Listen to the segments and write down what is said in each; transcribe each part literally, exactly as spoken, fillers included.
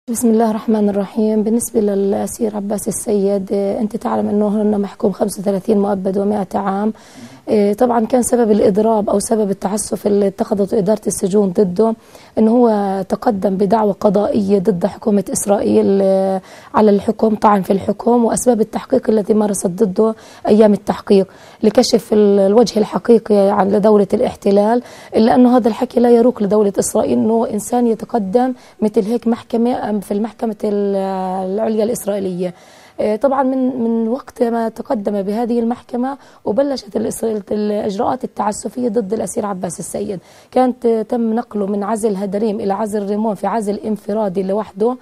بسم الله الرحمن الرحيم. بالنسبة للأسير عباس السيد، أنت تعلم أنه هن محكوم خمسة وثلاثين مؤبد ومئة عام. طبعا كان سبب الإضراب أو سبب التعسف اللي اتخذته إدارة السجون ضده أنه هو تقدم بدعوى قضائية ضد حكومة إسرائيل على الحكم، طعن في الحكم وأسباب التحقيق التي مارست ضده أيام التحقيق لكشف الوجه الحقيقي عن لدولة الاحتلال، إلا أنه هذا الحكي لا يروق لدولة إسرائيل أنه إنسان يتقدم مثل هيك محكمة في المحكمة العليا الإسرائيلية. طبعا من من وقت ما تقدم بهذه المحكمة وبلشت الإجراءات التعسفية ضد الأسير عباس السيد. كانت تم نقله من عزل هدريم إلى عزل ريمون في عزل انفرادي لوحده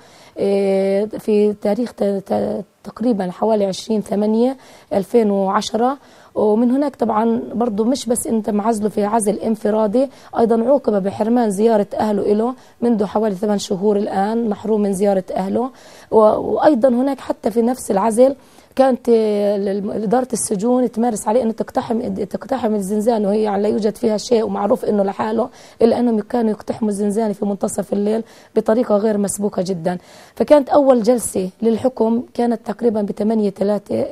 في تاريخ تقريبا حوالي عشرين ثمانية ألفين وعشرة. ومن هناك طبعا برضه مش بس انت معزله في عزل انفرادي، ايضا عوقب بحرمان زياره اهله له منذ حوالي ثمان شهور الان، محروم من زياره اهله. وايضا هناك حتى في نفس العزل كانت إدارة السجون تمارس عليه أنه تقتحم تقتحم الزنزانة، وهي يعني لا يوجد فيها شيء ومعروف أنه لحاله، إلا أنهم كانوا يقتحموا الزنزانة في منتصف الليل بطريقة غير مسبوقة جدا. فكانت أول جلسة للحكم كانت تقريبا بثمانية ثلاثة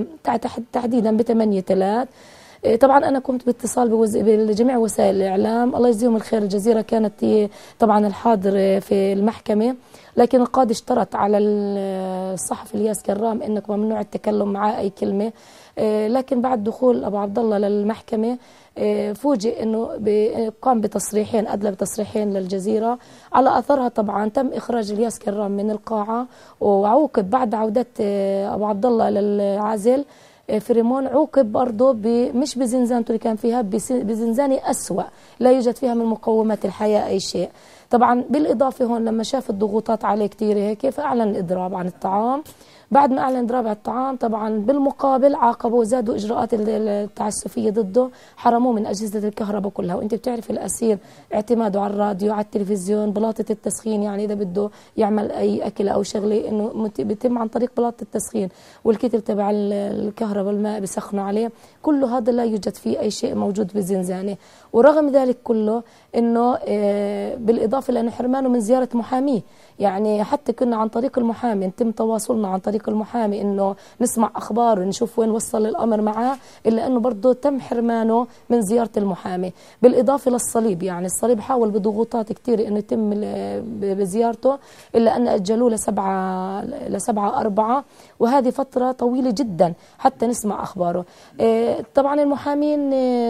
تحديدا بثمانية ثلاثة. طبعا أنا قمت باتصال بجميع وسائل الإعلام، الله يجزيهم الخير. الجزيرة كانت طبعا الحاضر في المحكمة، لكن القاضي اشترط على الصحفي الياس كرام انك ممنوع التكلم معاه اي كلمه. لكن بعد دخول ابو عبد الله للمحكمه فوجئ انه قام بتصريحين، ادلى بتصريحين للجزيره. على اثرها طبعا تم اخراج الياس كرام من القاعه، وعوقب بعد عوده ابو عبد الله للعزل في ريمون عوقب برضه مش بزنزانته اللي كان فيها، بزنزانه اسوأ لا يوجد فيها من مقومات الحياه اي شيء. طبعا بالإضافة هون لما شاف الضغوطات عليه كثير هيك فأعلن الإضراب عن الطعام. بعد ما أعلن إضراب عن الطعام طبعا بالمقابل عاقبوا زادوا إجراءات التعسفية ضده، حرموه من أجهزة الكهرباء كلها. وأنت بتعرف الأسير اعتماده على الراديو على التلفزيون بلاطة التسخين، يعني إذا بده يعمل أي أكل أو شغلة إنه بيتم عن طريق بلاطة التسخين، والكتب تبع الكهرباء الماء بيسخنوا عليه، كل هذا لا يوجد فيه أي شيء موجود بالزنزانة. ورغم ذلك كله إنه بالإضافة لأنه حرمانه من زيارة محاميه، يعني حتى كنا عن طريق المحامي نتم تواصلنا عن طريق المحامي إنه نسمع أخبار ونشوف وين وصل الأمر معاه، إلا أنه برضه تم حرمانه من زيارة المحامي. بالإضافة للصليب، يعني الصليب حاول بضغوطات كثير إنه يتم بزيارته، إلا أن أجلوه لسبعة لسبعة أربعة، وهذه فترة طويلة جدا حتى نسمع أخباره. طبعا المحامين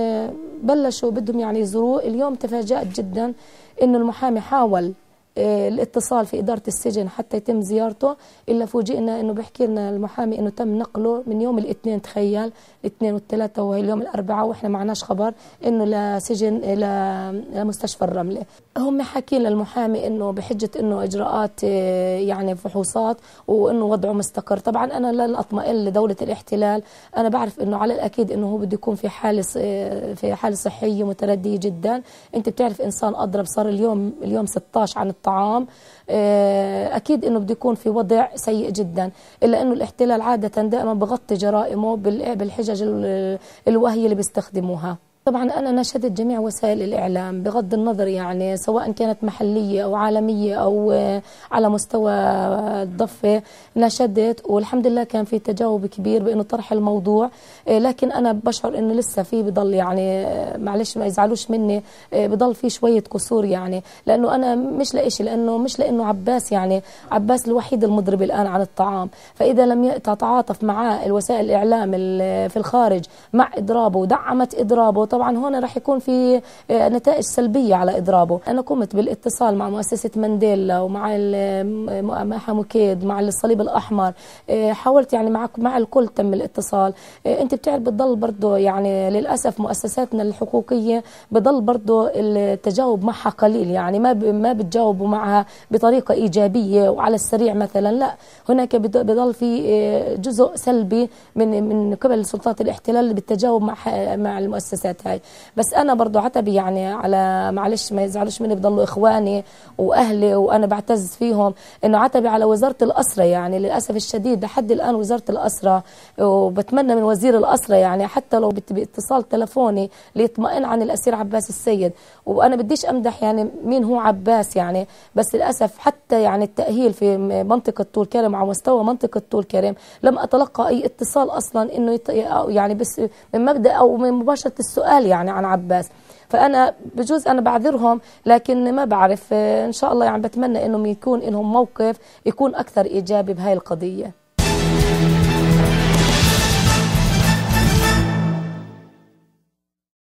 بلشوا بدهم يعني يزوروه. اليوم تفاجأت جدا إنه المحامي حاول الاتصال في إدارة السجن حتى يتم زيارته، إلا فوجئنا إنه بيحكي لنا المحامي إنه تم نقله من يوم الاثنين، تخيل الاثنين والثلاثة وهي اليوم الأربعاء وإحنا معناش خبر إنه لسجن لمستشفى الرملة. هم حاكين للمحامي إنه بحجة إنه إجراءات يعني فحوصات وإنه وضعه مستقر. طبعا أنا لن أطمئن لدولة الاحتلال، أنا بعرف إنه على الأكيد إنه هو بده يكون في حالة في حالة صحية متردية جدا. أنت بتعرف إنسان أضرب صار اليوم اليوم ستة عشر عن الطعام، أكيد إنه بده يكون في وضع سيء جدا، إلا إنه الاحتلال عادة دائما بغطي جرائمه بالحجج الوهية اللي بيستخدموها. طبعا أنا ناشدت جميع وسائل الإعلام بغض النظر يعني سواء كانت محلية أو عالمية أو على مستوى الضفة، ناشدت والحمد لله كان في تجاوب كبير بأنه طرح الموضوع. لكن أنا بشعر إنه لسه في بضل يعني معلش ما يزعلوش مني، بضل في شوية قصور، يعني لأنه أنا مش لإشي، لأنه مش لأنه عباس يعني عباس الوحيد المضرب الآن عن الطعام. فإذا لم تتعاطف معاه الوسائل الإعلام في الخارج مع إضرابه ودعمت إضرابه، طبعا هون راح يكون في نتائج سلبية على إضرابه. أنا قمت بالاتصال مع مؤسسة مانديلا ومع مع حموكيد مع الصليب الأحمر، حاولت يعني مع مع الكل تم الاتصال. أنت بتعرف بتضل برضه يعني للأسف مؤسساتنا الحقوقية بضل برضه التجاوب معها قليل، يعني ما ما بتجاوبوا معها بطريقة إيجابية وعلى السريع مثلا، لا هناك بضل في جزء سلبي من من قبل سلطات الاحتلال بالتجاوب مع مع المؤسسات. تاعي. بس انا برضو عتبي يعني على، معلش ما يزعلوش مني، بضلوا اخواني واهلي وانا بعتز فيهم، انه عتبي على وزاره الاسره. يعني للاسف الشديد لحد الان وزاره الاسره، وبتمنى من وزير الاسره يعني حتى لو باتصال تلفوني ليطمئن عن الاسير عباس السيد. وانا بديش امدح يعني مين هو عباس يعني، بس للاسف حتى يعني التاهيل في منطقه طول كرم على مستوى منطقه طول كرم لم اتلقى اي اتصال اصلا انه يط... يعني بس من مبدا او من مباشره السؤال يعني عن عباس. فانا بجوز انا بعذرهم، لكن ما بعرف ان شاء الله يعني بتمنى انهم يكون لهم موقف يكون اكثر ايجابي بهاي القضيه.